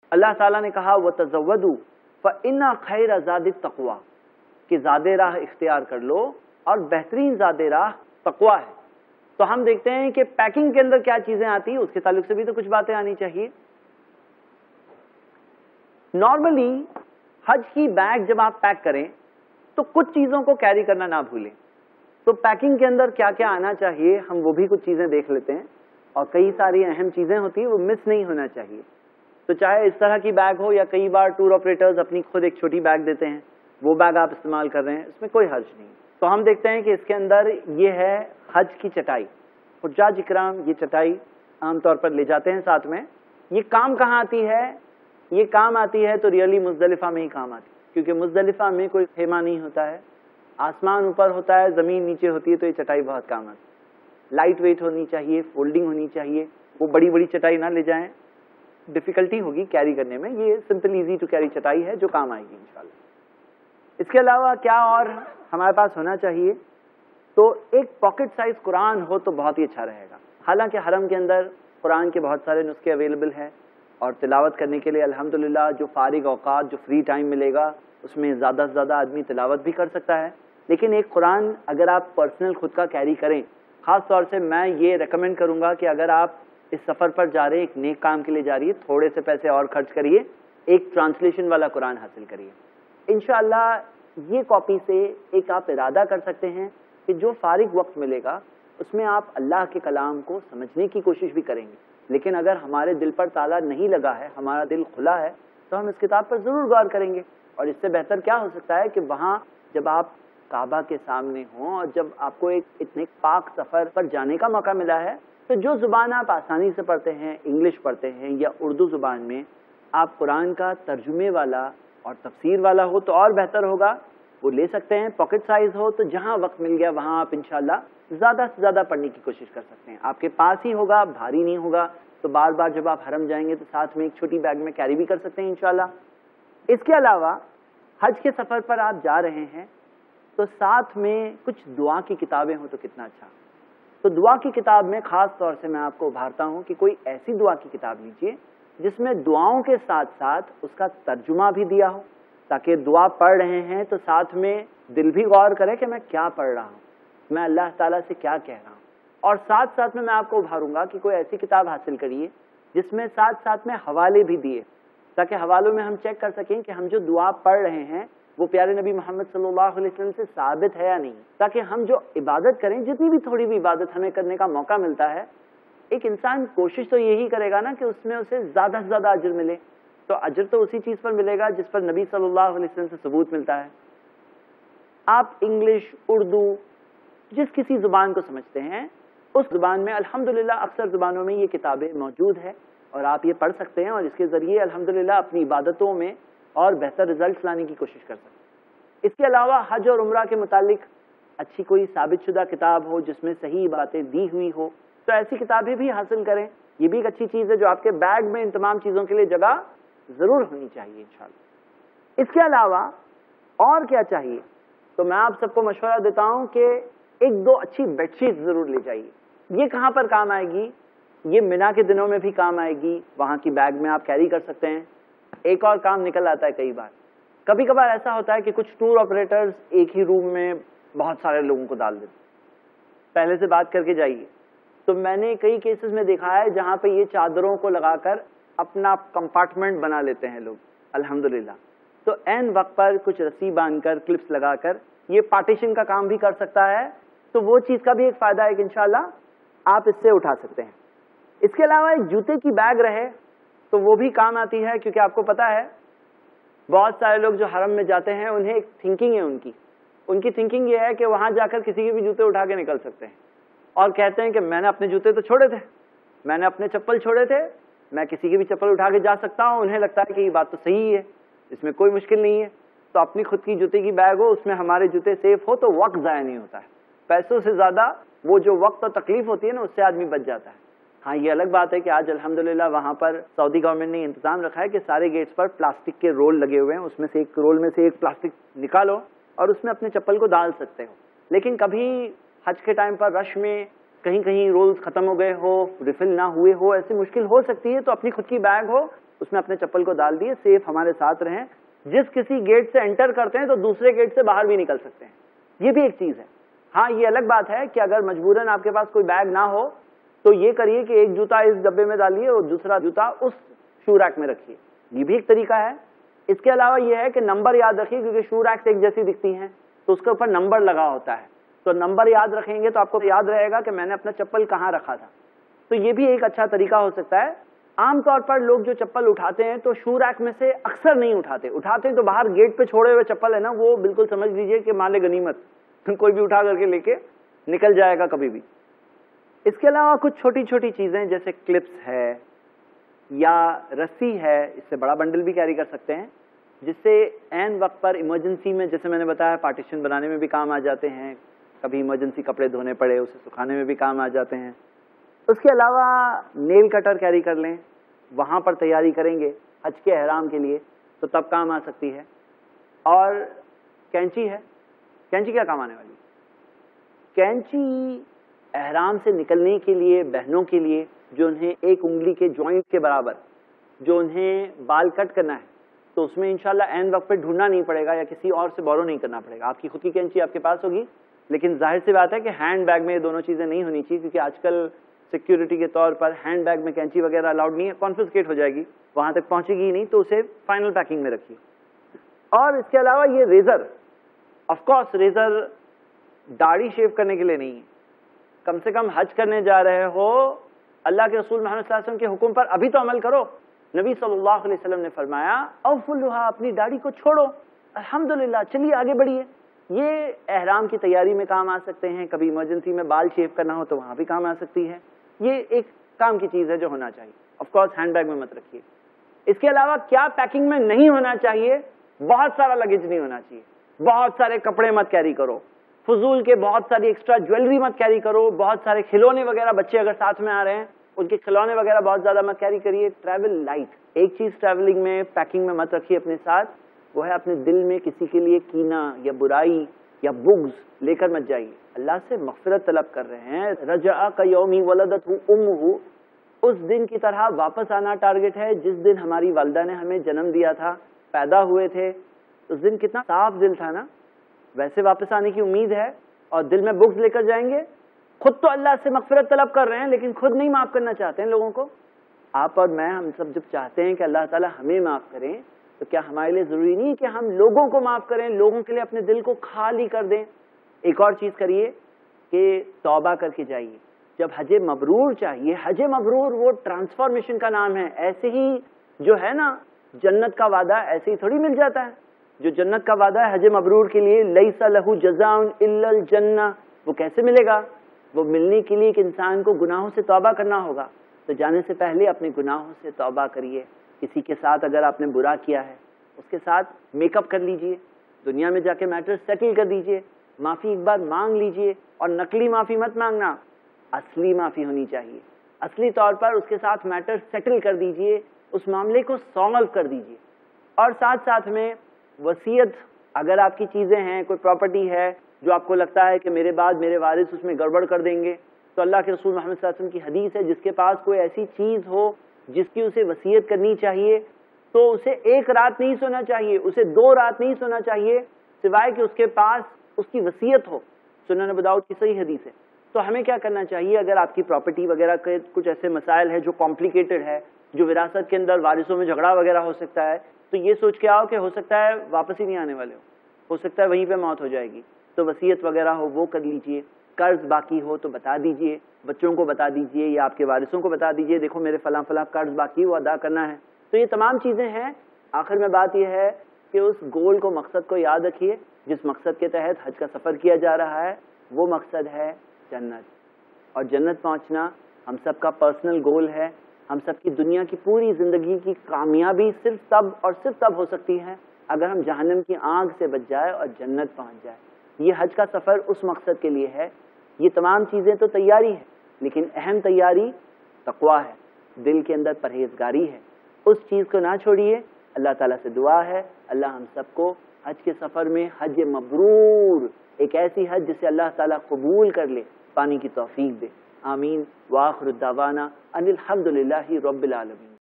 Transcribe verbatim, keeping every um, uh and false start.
اللہ تعالیٰ نے کہا وَتَزَوَّدُوا فَإِنَّ خَيْرَ زَادِ التَّقْوَىٰ کہ زاد راہ اختیار کر لو اور بہترین زاد راہ تقویٰ ہے. تو ہم دیکھتے ہیں کہ پیکنگ کے اندر کیا چیزیں آتی ہیں، اس کے تعلق سے بھی تو کچھ باتیں آنی چاہیے. نارملی حج کی بیگ جب آپ پیک کریں تو کچھ چیزوں کو کیری کرنا نہ بھولیں. تو پیکنگ کے اندر کیا کیا آنا چاہیے ہم وہ بھی کچھ چیزیں دیکھ لیتے ہیں، اور کئی ساری اہم چیزیں ہوتی ہیں وہ مس نہیں ہونا چاہیے. تو چاہے اس طرح کی بیگ ہو یا کئی بار ٹور آپریٹرز اپنی خود ایک چھوٹی بیگ دیتے ہیں، وہ بیگ آپ استعمال کر رہے ہیں، اس میں کوئی حرج نہیں. تو ہم دیکھتے ہیں کہ اس کے اندر یہ ہے حج کی چٹائی. حجاج اکرام یہ چٹائی عام طور پر لے جاتے ہیں ساتھ میں. یہ کام کہاں آتی ہے؟ یہ کام آتی ہے تو ریئلی مزدلفہ میں ہی کام آتی ہے، کیونکہ مزدلفہ میں کوئی خیمہ نہیں ہوتا ہے، آسمان اوپر ہوتا ہے، زمین نیچے ہوتی ہے، تو یہ چٹائی بہت کام آتی ہے. لائٹ ویٹ ہونی چاہیے، فولڈنگ ہونی چاہیے. وہ بڑی بڑی چٹائی نہ لے جائیں، ڈیفیکلٹی ہوگی کیری کرنے میں. یہ سمپل ایزی ٹو کیری چٹائی ہے جو کام آئے گی انشاءاللہ. اس کے علاوہ کیا اور ہمارے پاس ہونا چاہیے؟ تو ایک پاکٹ سائز قرآن ہو تو بہت ہی اچھا رہے گا. حالانکہ حرم کے اندر قرآن کے بہت سارے نسخے اویلیبل ہیں، اور تلاوت کرنے کے لیے الحمدللہ جو فارغ اوقات جو فری ٹائم ملے گا اس میں زیادہ سے زیادہ آدمی تلاوت بھی کر سکتا ہے. لیکن ایک قرآن اگر آپ پرسنل خود کا کیری کریں، خاص طور سے میں یہ ریکمینڈ کروں گا کہ اگر آپ اس سفر پر جا رہے ہیں، ایک نیک کام کے لیے جا رہی ہے، تھوڑے سے پیسے اور خرچ کریے، ایک ٹرانسلیشن والا قرآن حاصل کریے. انشاءاللہ یہ کاپی سے ایک آپ ارادہ کر سکتے ہیں کہ جو فارغ وقت ملے گا اس میں آپ اللہ کے کلام کو سمجھنے کی کوشش بھی کریں گے. لیکن اگر ہمارے دل پر تالا نہیں لگا ہے، ہمارا دل کھلا ہے، تو ہم اس کتاب پر ضرور غور کریں گے. اور اس سے بہتر کیا ہو سکتا ہے کہ وہاں جب آپ کعبہ کے سامنے ہوں اور جب آپ کو ایک اتنے پاک سفر پر جانے کا موقع ملا ہے، تو جو زبان آپ آسانی سے پڑھتے ہیں، انگلش پڑھتے ہیں یا اردو زبان میں، آپ قرآن کا ترجمے والا اور تفسیر والا ہو تو اور بہتر ہوگا، وہ لے سکتے ہیں. پاکٹ سائز ہو تو جہاں وقت مل گیا وہاں آپ انشاءاللہ زیادہ سے زیادہ پڑھنے کی کوشش کر سکتے ہیں. آپ کے پاس ہی ہوگا، بھاری نہیں ہوگا، تو بار بار جب آپ حرم جائیں گے تو ساتھ میں ایک چھوٹی بیگ میں کیری بھی کر سکتے ہیں انشاءاللہ. اس کے علاوہ حج کے سفر پر آپ جا رہے ہیں تو ساتھ میں کچھ دعا کی کتابیں ہوں تو کتنا اچھا. تو دعا کی کتاب میں خاص طور سے میں آپ کو ابھارتا ہوں کہ کوئی ایسی دعا کی کتاب لیجئے جس میں دعاؤں کے ساتھ ساتھ اس کا ترجمہ بھی دیا ہو، تاکہ دعا پڑھ رہے ہیں تو ساتھ میں دل بھی غور کرے کہ میں کیا پڑھ رہا ہوں، میں اللہ تعالیٰ سے کیا کہہ رہا ہوں. اور ساتھ ساتھ میں میں آپ کو ابھاروں گا کہ کوئی ایسی کتاب حاصل کریے جس میں ساتھ ساتھ میں حوالے بھی دیے، تاکہ حوالوں میں ہم چیک کر سکیں کہ ہم جو دعا پڑھ رہے ہیں وہ پیارے نبی محمد صلی اللہ علیہ وسلم سے ثابت ہے یا نہیں. تاکہ ہم جو عبادت کریں، جتنی بھی تھوڑی بھی عبادت ہمیں کرنے کا موقع ملتا ہے، ایک انسان کوشش تو یہی کرے گا نا کہ اس میں اسے زیادہ سے زیادہ اجر ملے. تو اجر تو اسی چیز پر ملے گا جس پر نبی صلی اللہ علیہ وسلم سے ثبوت ملتا ہے. آپ انگلش، اردو، جس کسی زبان کو سمجھتے ہیں اس زبان میں الحمدللہ اکثر زبانوں میں یہ کتابیں موجود ہے، اور آپ یہ پڑھ سکتے ہیں اور اس کے ذریعے الحمدللہ اپنی عبادتوں میں اور بہتر رزلٹس لانے کی کوشش کر سکتے ہیں. اس کے علاوہ حج اور عمرہ کے متعلق اچھی کوئی ثابت شدہ کتاب ہو جس میں صحیح باتیں دی ہوئی ہو تو ایسی کتابیں بھی حاصل کریں. یہ بھی ایک اچھی چیز ہے جو آپ کے بیگ میں ان تمام چیزوں کے لیے جگہ ضرور ہونی چاہیے انشاءاللہ. اس کے علاوہ اور کیا چاہیے؟ تو میں آپ سب کو مشورہ دیتا ہوں کہ ایک دو اچھی بیڈ شیٹ ضرور لے جائیے. یہ کہاں پر کام آئے گی؟ یہ مینا کے دنوں میں بھی کام آئے گی، وہاں کی بیگ میں آپ کیری کر سکتے ہیں. ایک اور کام نکل آتا ہے کئی بار، کبھی کبھار ایسا ہوتا ہے کہ کچھ ٹور آپریٹرز ایک ہی روم میں بہت سارے لوگوں کو ڈال دیتے. پہلے سے بات کر کے جائیے. تو میں نے کئی کیسز میں دیکھا ہے جہاں پہ یہ چادروں کو لگا کر اپنا کمپارٹمنٹ بنا لیتے ہیں لوگ الحمدللہ. تو عین وقت پر کچھ رسی باندھ کر، کلپس لگا کر یہ پارٹیشن کا کام بھی کر سکتا ہے. تو وہ چیز کا بھی ایک فائدہ ہے کہ انشاءاللہ آپ اس سے اٹھا سکتے ہیں. اس کے علاوہ ایک جوتے کی بیگ رہے تو وہ بھی کام آتی ہے، کیونکہ آپ کو پتا ہے بہت سارے لوگ جو حرم میں جاتے ہیں انہیں ایک تھنکنگ ہے، ان کی ان کی تھنکنگ یہ ہے کہ وہاں جا کر کسی کے بھی جوتے اٹھا کے نکل سکتے ہیں، اور کہتے ہیں کہ میں نے اپنے جوتے تو چھوڑے تھے، میں نے اپنے چپل چھوڑے تھے، میں کسی کی بھی چپل اٹھا کے جا سکتا ہوں. انہیں لگتا ہے کہ یہ بات تو صحیح ہے، اس میں کوئی مشکل نہیں ہے. تو اپنی خود کی جوتے کی بیگ ہو، اس میں ہمارے جوتے سیف ہو تو وقت ضائع نہیں ہوتا ہے. پیسوں سے زیادہ وہ جو وقت اور تکلیف ہوتی ہے نا، اس سے آدمی بچ جاتا ہے. ہاں یہ الگ بات ہے کہ آج الحمدللہ وہاں پر سعودی گورنمنٹ نے انتظام رکھا ہے کہ سارے گیٹس پر پلاسٹک کے رول لگے ہوئے ہیں، اس میں سے ایک رول میں سے ایک پلاسٹک نکالو اور اس میں اپنے چپل کو ڈال سکتے ہو. لیکن کبھی حج کے ٹائم پر رش میں کہیں کہیں رولز ختم ہو گئے ہو، ریفل نہ ہوئے ہو، ایسی مشکل ہو سکتی ہے. تو اپنی خود کی بیگ ہو اس میں اپنے چپل کو ڈال دیے, سیف ہمارے ساتھ رہیں. جس کسی گیٹ سے انٹر کرتے ہیں تو دوسرے گیٹ سے باہر بھی نکل سکتے ہیں, یہ بھی ایک چیز ہے. ہاں یہ الگ بات ہے کہ اگر مجبوراً آپ کے پاس کوئی بیگ نہ ہو تو یہ کریے کہ ایک جوتا اس ڈبے میں ڈالیے اور دوسرا جوتا اس شو ریک میں رکھیے, یہ بھی ایک طریقہ ہے. اس کے علاوہ یہ ہے کہ نمبر یاد رکھیے, کیونکہ شو ریکس ایک جیسی دکھتی ہیں تو اس کے اوپر نمبر لگا ہوتا ہے, تو نمبر یاد رکھیں گے تو آپ کو یاد رہے گا کہ میں نے اپنا چپل کہاں رکھا تھا. تو یہ بھی ایک اچھا طریقہ ہو سکتا ہے. عام طور پر لوگ جو چپل اٹھاتے ہیں تو شو ریک میں سے اکثر نہیں اٹھاتے, اٹھاتے ہیں تو باہر گیٹ پہ چھوڑے ہوئے چپل ہے نا, وہ بالکل سمجھ لیجئے کہ مال غنیمت, کوئی بھی اٹھا کر کے لے کے نکل جائے گا کبھی بھی. اس کے علاوہ کچھ چھوٹی چھوٹی چیزیں جیسے کلپس ہے یا رسی ہے, اس سے بڑا بنڈل بھی کیری کر سکتے ہیں, جس سے عین وقت پر ایمرجنسی میں, جیسے میں نے بتایا, پارٹیشن بنانے میں بھی کام آ جاتے ہیں, کبھی ایمرجنسی کپڑے دھونے پڑے اسے سکھانے میں بھی کام آ جاتے ہیں. اس کے علاوہ نیل کٹر کیری کر لیں, وہاں پر تیاری کریں گے حج کے احرام کے لیے تو تب کام آ سکتی ہے. اور کینچی ہے, کینچی کیا کام آنے والی؟ کینچی احرام سے نکلنے کے لیے بہنوں کے لیے جو انہیں ایک انگلی کے جوائنٹ کے برابر جو انہیں بال کٹ کرنا ہے, تو اس میں انشاءاللہ عین وقت پہ ڈھونڈنا نہیں پڑے گا یا کسی اور سے بورو نہیں کرنا پڑے گا. آپ کی خود کی کینچی آپ کے پاس ہوگی, لیکن ظاہر سی بات ہے کہ ہینڈ بیگ میں یہ دونوں چیزیں نہیں ہونی چاہیے, کیونکہ آج کل سیکیورٹی کے طور پر ہینڈ بیگ میں کینچی وغیرہ الاؤڈ نہیں ہے, کانفسکیٹ ہو جائے گی, وہاں تک پہنچے گی نہیں, تو اسے فائنل پیکنگ میں رکھیے. اور اس کے علاوہ یہ ریزر, آف کورس ریزر داڑھی شیو کرنے کے لیے نہیں ہے, کم سے کم حج کرنے جا رہے ہو, اللہ کے رسول محمد صلی اللہ علیہ وسلم کے حکم پر ابھی تو عمل کرو. نبی صلی اللہ علیہ وسلم نے فرمایا اوفلھا, اپنی داڑھی کو چھوڑو, الحمدللہ, چلیے آگے بڑھیے. یہ احرام کی تیاری میں کام آ سکتے ہیں, کبھی ایمرجنسی میں بال شیو کرنا ہو تو وہاں بھی کام آ سکتی ہے. یہ ایک کام کی چیز ہے جو ہونا چاہیے. آف کورس ہینڈ بیگ میں مت رکھیے. اس کے علاوہ کیا پیکنگ میں نہیں ہونا چاہیے؟ بہت سارا لگیج نہیں ہونا چاہیے, بہت سارے کپڑے مت کیری کرو, فضول کے بہت ساری ایکسٹرا جویلری مت کیری کرو, بہت سارے کھلونے وغیرہ, بچے اگر ساتھ میں آ رہے ہیں ان کے کھلونے وغیرہ بہت زیادہ مت کیری کریے. ٹریول لائٹ, ایک چیز ٹریولنگ میں پیکنگ میں مت رکھیے اپنے ساتھ, وہ ہے اپنے دل میں کسی کے لیے کینہ یا برائی یا بغض لے کر مت جائیے. اللہ سے مغفرت طلب کر رہے ہیں. رجع کیوم ولدتہ امہ, اس دن کی طرح واپس آنا ٹارگٹ ہے جس دن ہماری والدہ نے ہمیں جنم دیا تھا, پیدا ہوئے تھے. اس دن کتنا صاف دل تھا نا, ویسے واپس آنے کی امید ہے اور دل میں بغض لے کر جائیں گے. خود تو اللہ سے مغفرت طلب کر رہے ہیں لیکن خود نہیں معاف کرنا چاہتے ہیں لوگوں کو. آپ اور میں, ہم سب جب چاہتے ہیں کہ اللہ تعالیٰ ہمیں معاف کریں, تو کیا ہمارے لیے ضروری نہیں کہ ہم لوگوں کو معاف کریں, لوگوں کے لیے اپنے دل کو خالی کر دیں؟ ایک اور چیز کریے کہ توبہ کر کے جائیے. جب حج مبرور چاہیے, حج مبرور وہ ٹرانسفارمیشن کا نام ہے. ایسے ہی جو ہے نا جنت کا وعدہ ایسے ہی تھوڑی مل جاتا ہے. جو جنت کا وعدہ ہے حج مبرور کے لیے, لیس لہ جزاء الا الجنہ, وہ کیسے ملے گا؟ وہ ملنے کے لیے کہ انسان کو گناہوں سے توبہ کرنا ہوگا. تو جانے سے پہلے اپنے گناہوں سے توبہ کریے. کسی کے ساتھ اگر آپ نے برا کیا ہے اس کے ساتھ میک اپ کر لیجئے, دنیا میں جا کے میٹر سیٹل کر دیجئے, معافی ایک بار مانگ لیجئے. اور نقلی معافی مت مانگنا, اصلی معافی ہونی چاہیے. اصلی طور پر اس کے ساتھ میٹر سیٹل کر دیجئے, اس معاملے کو سالو کر دیجئے. اور ساتھ ساتھ میں وصیت, اگر آپ کی چیزیں ہیں, کوئی پراپرٹی ہے جو آپ کو لگتا ہے کہ میرے بعد میرے وارث اس میں گڑبڑ کر دیں گے, تو اللہ کے رسول محمد صلی اللہ علیہ وسلم کی حدیث ہے, جس کے پاس کوئی ایسی چیز ہو جس کی اسے وصیت کرنی چاہیے تو اسے ایک رات نہیں سونا چاہیے, اسے دو رات نہیں سونا چاہیے, سوائے کہ اس کے پاس اس کی وصیت ہو. سنن ابو داؤد کی صحیح حدیث ہے. تو ہمیں کیا کرنا چاہیے؟ اگر آپ کی پراپرٹی وغیرہ کے کچھ ایسے مسائل ہے جو کمپلیکیٹڈ ہے, جو وراثت کے اندر وارثوں میں جھگڑا وغیرہ ہو سکتا ہے, تو یہ سوچ کے آؤ کہ ہو سکتا ہے واپس ہی نہیں آنے والے ہو, ہو سکتا ہے وہیں پہ موت ہو جائے گی. تو وصیت وغیرہ ہو وہ کر لیجئے. قرض باقی ہو تو بتا دیجئے, بچوں کو بتا دیجئے یا آپ کے وارثوں کو بتا دیجئے, دیکھو میرے فلاں فلاں قرض باقی وہ ادا کرنا ہے. تو یہ تمام چیزیں ہیں. آخر میں بات یہ ہے کہ اس گول کو, مقصد کو یاد رکھیے. جس مقصد کے تحت حج کا سفر کیا جا رہا ہے وہ مقصد ہے جنت. اور جنت پہنچنا ہم سب کا پرسنل گول ہے. ہم سب کی دنیا کی پوری زندگی کی کامیابی صرف تب اور صرف تب ہو سکتی ہے اگر ہم جہنم کی آگ سے بچ جائے اور جنت پہنچ جائے. یہ حج کا سفر اس مقصد کے لیے ہے. یہ تمام چیزیں تو تیاری ہے, لیکن اہم تیاری تقویٰ ہے, دل کے اندر پرہیزگاری ہے. اس چیز کو نہ چھوڑیے. اللہ تعالیٰ سے دعا ہے اللہ ہم سب کو حج کے سفر میں حج مبرور, ایک ایسی حج جسے اللہ تعالیٰ قبول کر لے, پانے کی توفیق دے. آمین. وآخر الدعوانا ان الحمد للہ رب العالمین.